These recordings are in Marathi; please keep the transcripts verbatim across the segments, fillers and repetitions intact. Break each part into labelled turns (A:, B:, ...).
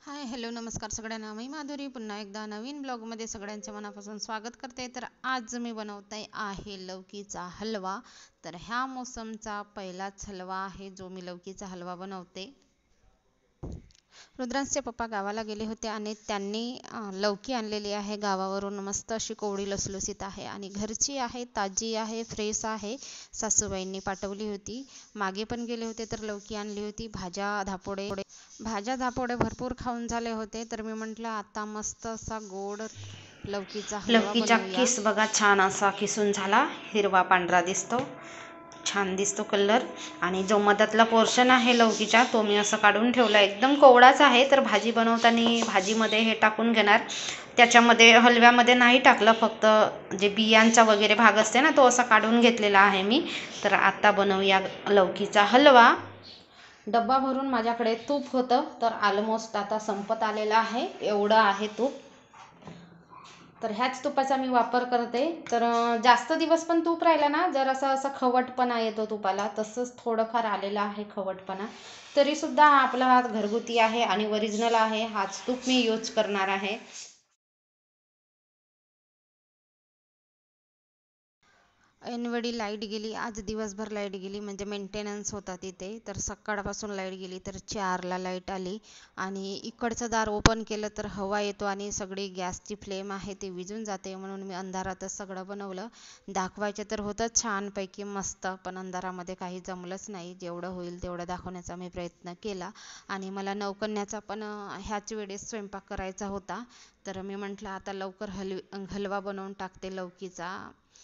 A: हाय हॅलो नमस्कार सगळ्यांना. मी माधुरी पुन्हा एकदा नवीन ब्लॉगमध्ये सगळ्यांचे मनापासून स्वागत करते. तर आज मी बनवते आहे लौकीचा हलवा. तर ह्या मोसमचा पहिलाच हलवा आहे जो मी लौकीचा हलवा बनवते. रुद्रांशचे पप्पा गावाला गेले होते आणि त्यांनी लौकी आणलेली आहे गावावरून. मस्त अशी कोवळी लसलुसीत आहे आणि घरची आहे, ताजी आहे, फ्रेश आहे. सासूबाईंनी पाठवली होती. मागे पण गेले होते तर लौकी आणली होती. भाज्या धापोडे भाज्या धापोडे भरपूर खाऊन झाले होते. तर मी म्हटलं आता मस्त असा गोड लौकीचा हलवा
B: लौकीचा
A: बनवूया.
B: किस बघा छान असा किसून झाला, हिरवा पांढरा दिसतो, छान दिसतो कलर. आणि जो मधातला पोर्शन आहे लौकीचा तो मी असं काढून ठेवला. एकदम कोवळाच आहे. तर भाजी बनवताना भाजीमध्ये हे टाकून घेणार. त्याच्यामध्ये हलव्यामध्ये नाही टाकलं, फक्त जे बियांचा वगैरे भाग असते ना तो असा काढून घेतलेला आहे मी. तर आता बनवूया लौकीचा हलवा. डब्बा भरून माझ्याकडे तूप होतं, तर ऑलमोस्ट आता संपत आलेलं आहे. एवढं आहे तूप. तर ह्याच तुपाचा मी वापर करते. तर जास्त दिवस पण तूप राहिला ना जर असं असं खवटपणा येतो तुपाला, तसंच थोडंफार आलेलं आहे खवटपणा. तरीसुद्धा आपला हा घरगुती आहे आणि ओरिजिनल आहे. हाच तूप मी यूज करणार आहे.
A: ऐनवेळी लाईट गेली. आज दिवसभर लाईट गेली, म्हणजे मेंटेनन्स होता तिथे. तर सकाळपासून लाईट गेली, तर चारला लाईट आली आणि इकडचं दार ओपन केलं तर हवा येतो आणि सगळी गॅसची फ्लेम आहे ती विझून जाते. म्हणून मी अंधारातच सगळं बनवलं. दाखवायचं तर होतं छानपैकी मस्त, पण अंधारामध्ये काही जमलंच नाही. जेवढं होईल तेवढं दाखवण्याचा मी प्रयत्न केला. आणि मला नवकन्याचा पण ह्याच वेळेस स्वयंपाक करायचा होता. तर मी म्हटलं आता लवकर हलवी हलवा बनवून टाकते लौकीचा.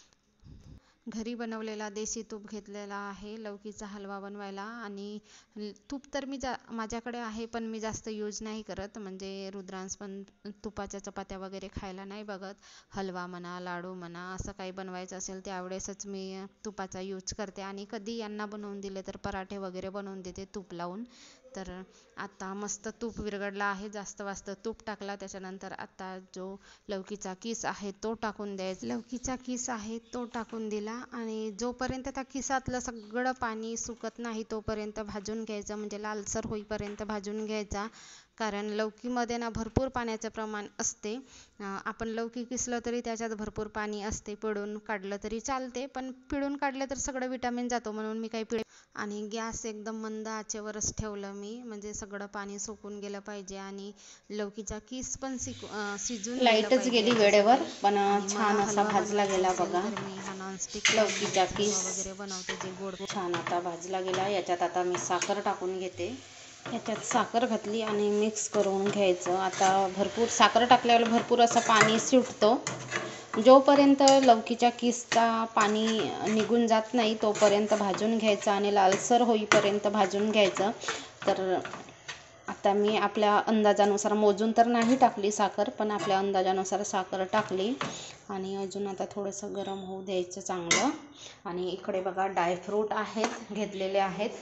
A: घरी बनवलेला देशी तूप घेतलेला आहे लौकीचा हलवा बनवायला. आणि तूप तर मी जा माझ्याकडे आहे, पण मी जास्त यूज नाही करत. म्हणजे रुद्रांश पण तुपाच्या चपात्या वगैरे खायला नाही बघत. हलवा म्हणा, लाडू म्हणा, असं काही बनवायचं असेल त्यावेळेसच मी तुपाचा यूज करते. आणि कधी यांना बनवून दिले तर पराठे वगैरे बनवून देते तूप लावून. तर आता मस्त तूप विरघळला आहे. जास्त वास्त तूप टाकला. त्याच्यानंतर आता जो लौकीचा किस आहे तो टाकून द्यायचा. लौकीचा किस आहे तो टाकून दिला आणि जोपर्यंत त्या किसातलं सगळं पाणी सुकत नाही तोपर्यंत भाजून घ्यायचं. म्हणजे लालसर होईपर्यंत भाजून घ्यायचा. कारण लौकीमध्ये ना भरपूर पाण्याचं प्रमाण असते. आपण लौकी किसलं तरी त्याच्यात भरपूर पाणी असते. पिळून काढलं तरी चालते, पण पिळून काढलं तर सगळं विटामिन जातो. म्हणून मी काही पिळ आणि गॅस एकदम मंद आचेवरच ठेवलं मी, म्हणजे सगळं पाणी सुकून गेलं पाहिजे आणि लौकीचा किस पण शिजून
B: लाईटच गेली वेळेवर, पण छान असा भाजला गेला बघा
A: मी हा नॉनस्टिक
B: लौकीचा किस.
A: वगैरे बनवते जे गोड.
B: छान आता भाजला गेला. याच्यात आता मी साखर टाकून घेते. याच्यात साखर घातली आणि मिक्स करून घ्यायचं. आता भरपूर साखर टाकल्यावर भरपूर असं पाणी सुटतो. जोपर्यंत लौकीच्या किसचा पाणी निघून जात नाही तोपर्यंत भाजून घ्यायचं आणि लालसर होईपर्यंत भाजून घ्यायचं. तर आता मी आपल्या अंदाजानुसार मोजून तर नाही टाकली साखर, पण आपल्या अंदाजानुसार साखर टाकली. आणि अजून आता थोडंसं गरम होऊ द्यायचं चांगलं. आणि इकडे बघा ड्रायफ्रूट आहेत घेतलेले आहेत.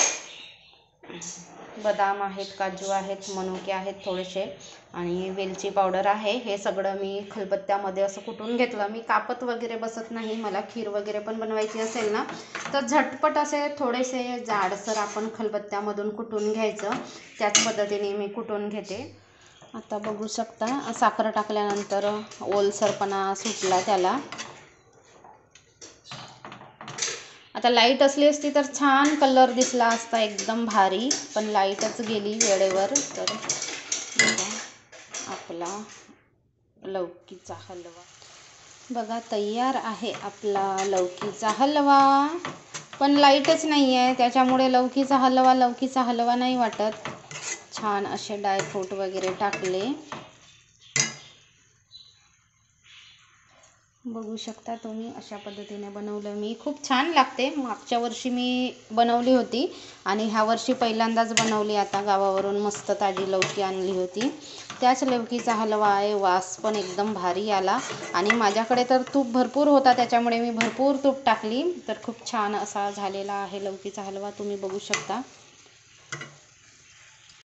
B: बदाम आहेत, काजू आहेत, मनुके आहेत थोडेसे आणि वेलची पावडर आहे. हे सगळं मी खलबत्त्यामध्ये असं कुटून घेतलं. मी कापत वगैरे बसत नाही. मला खीर वगैरे पण बनवायची असेल ना तर झटपट असे थोडेसे जाडसर आपण खलबत्त्यामधून कुटून घ्यायचं. त्याच पद्धतीने मी कुटून घेते. आता बघू शकता साखर टाकल्यानंतर ओलसरपणा सुटला त्याला. आता लाईट असली असती तर छान कलर दिसला असता एकदम भारी, पण लाईटच गेली वेळेवर. तर आपला लौकीचा हलवा बघा तयार आहे. आपला लौकीचा हलवा, पण लाईटच नाही आहे त्याच्यामुळे लौकीचा हलवा लौकीचा हलवा नाही वाटत. छान असे ड्रायफ्रूट वगैरे टाकले. बघू शकता तुम्ही अशा पद्धतीने बनवलं मी. खूप छान लागते. मागच्या वर्षी मी बनवली होती आणि ह्या वर्षी पहिल्यांदाच बनवली. आता गावावरून मस्त ताजी लौकी आणली होती. त्याच लौकीचा हलवा आहे. वास पण एकदम भारी आला आणि माझ्याकडे तर तूप भरपूर होता त्याच्यामुळे मी भरपूर तूप टाकली. तर खूप छान असा झालेला आहे लौकीचा हलवा. तुम्ही बघू शकता.